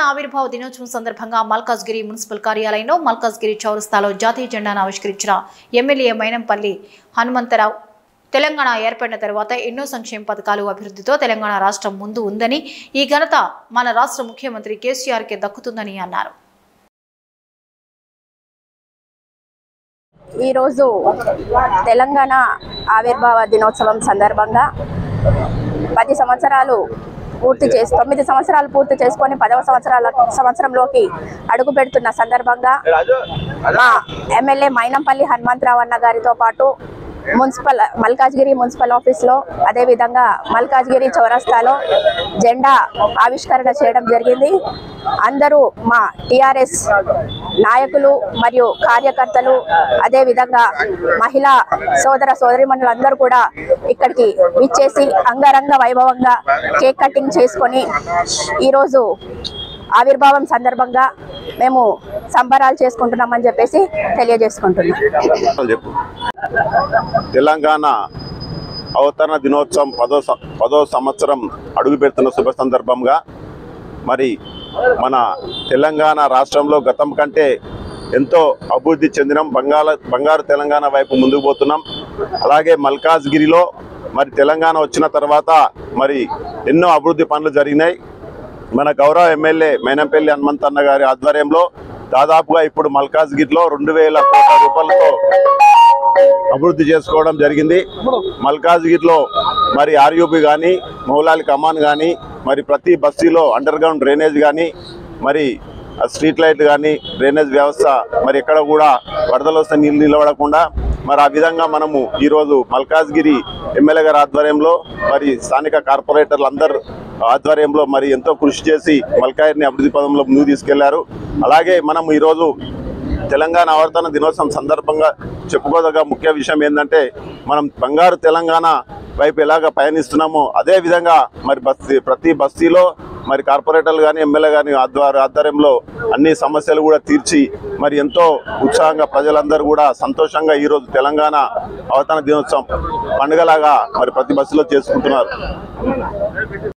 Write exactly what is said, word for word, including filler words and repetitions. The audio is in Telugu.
ఆవిర్భావ దినోత్సవం సందర్భంగా మల్కాజ్గిరి మున్సిపల్ కార్యాలయంలో మల్కాజ్గిరి చౌరస్తాలో జాతీయ జెండాను ఆవిష్కరించిన ఎమ్మెల్యే మైనంపల్లి హనుమంతరావు తెలంగాణ ఏర్పడిన తర్వాత ఎన్నో సంక్షేమ పథకాలు అభివృద్ధితో తెలంగాణ రాష్ట్రం ముందు ఉందని ఈ ఘనత మన రాష్ట్ర ముఖ్యమంత్రి కేసీఆర్ కే దక్కుతుందని అన్నారు. ఈ రోజు తెలంగాణ ఆవిర్భావ దినోత్సవం సందర్భంగా పది సంవత్సరాలు పూర్తి చేసి తొమ్మిది సంవత్సరాలు పూర్తి చేసుకొని పదవ సంవత్సరాల సంవత్సరంలోకి అడుగు పెడుతున్న సందర్భంగా మా ఎమ్మెల్యే మైనంపల్లి హనుమంతరావు అన్న గారితో పాటు మున్సిపల్ మల్కాజ్గిరి మున్సిపల్ ఆఫీస్లో అదేవిధంగా మల్కాజ్గిరి చౌరస్తాలో జెండా ఆవిష్కరణ చేయడం జరిగింది. అందరూ మా టీఆర్ఎస్ నాయకులు మరియు కార్యకర్తలు అదేవిధంగా మహిళా సోదర సోదరిమణులందరూ కూడా ఇక్కడికి విచ్చేసి అంగరంగ వైభవంగా కేక్ కటింగ్ చేసుకొని ఈరోజు ఆవిర్భావం సందర్భంగా మేము సంబరాలు చేసుకుంటున్నామని చెప్పేసి తెలియజేసుకుంటున్నాం. తెలంగాణ అవతరణ దినోత్సవం పదో పదో సంవత్సరం అడుగు పెడుతున్న శుభ సందర్భంగా మరి మన తెలంగాణ రాష్ట్రంలో గతం కంటే ఎంతో అభివృద్ధి చెందినాం. బంగాళ బంగారు తెలంగాణ వైపు ముందుకు పోతున్నాం. అలాగే మల్కాజ్గిరిలో మరి తెలంగాణ వచ్చిన తర్వాత మరి ఎన్నో అభివృద్ధి పనులు జరిగినాయి. మన గౌరవ ఎమ్మెల్యే మైనంపల్లి హనుమంతన్న గారి ఆధ్వర్యంలో దాదాపుగా ఇప్పుడు మల్కాజ్గిరిలో రెండు వేల కోట్ల రూపాయలతో అభివృద్ధి చేసుకోవడం జరిగింది. మల్కాజ్గిరిలో మరి ఆర్యూబీ కానీ మౌలాలి కమాన్ కానీ మరి ప్రతి బస్తీలో అండర్ గ్రౌండ్ డ్రైనేజ్ కానీ మరి స్ట్రీట్ లైట్ కానీ డ్రైనేజ్ వ్యవస్థ మరి ఎక్కడ కూడా వరదలు వస్తే నీళ్ళు నిలబడకుండా మరి ఆ విధంగా మనము ఈరోజు మల్కాజ్గిరి ఎమ్మెల్యే గారి ఆధ్వర్యంలో మరి స్థానిక కార్పొరేటర్లు అందరు ఆధ్వర్యంలో మరి ఎంతో కృషి చేసి మల్కాజ్గిరిని అభివృద్ధి పదంలో ముందుకు తీసుకెళ్లారు. అలాగే మనం ఈరోజు తెలంగాణ ఆవర్తన దినోత్సవం సందర్భంగా చెప్పుకోదగ్గ ముఖ్య విషయం ఏంటంటే మనం బంగారు తెలంగాణ వైపు ఎలాగ పయనిస్తున్నామో అదే విధంగా మరి బస్తీ ప్రతి బస్తీలో మరి కార్పొరేటర్లు కానీ ఎమ్మెల్యే కానీ ఆధ్వర్య ఆధ్వర్యంలో అన్ని సమస్యలు కూడా తీర్చి మరి ఎంతో ఉత్సాహంగా ప్రజలందరూ కూడా సంతోషంగా ఈరోజు తెలంగాణ అవతరణ దినోత్సవం పండుగలాగా మరి ప్రతి బస్సులో చేసుకుంటున్నారు.